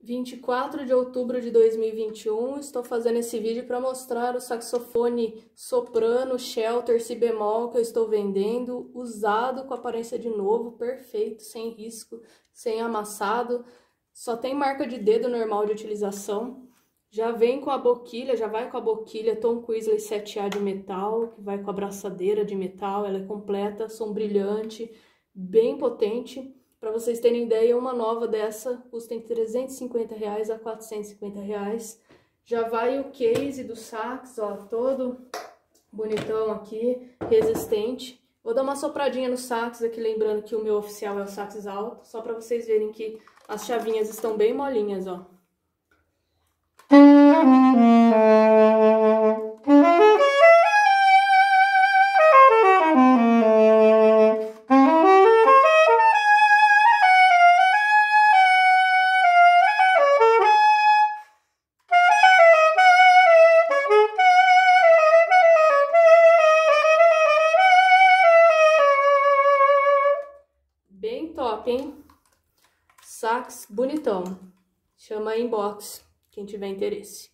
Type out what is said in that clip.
24 de outubro de 2021, estou fazendo esse vídeo para mostrar o saxofone soprano Shelter si bemol que eu estou vendendo, usado com aparência de novo, perfeito, sem risco, sem amassado, só tem marca de dedo normal de utilização, já vem com a boquilha, já vai com a boquilha Tom Queasley 7A de metal, que vai com a braçadeira de metal, ela é completa, som brilhante, bem potente. Para vocês terem ideia, uma nova dessa custa entre R$350 a R$450. Já vai o case do sax, ó, todo bonitão aqui, resistente. Vou dar uma sopradinha no sax aqui, lembrando que o meu oficial é o sax alto, só para vocês verem que as chavinhas estão bem molinhas, ó. Bem top, hein? Sax bonitão. Chama aí inbox, quem tiver interesse.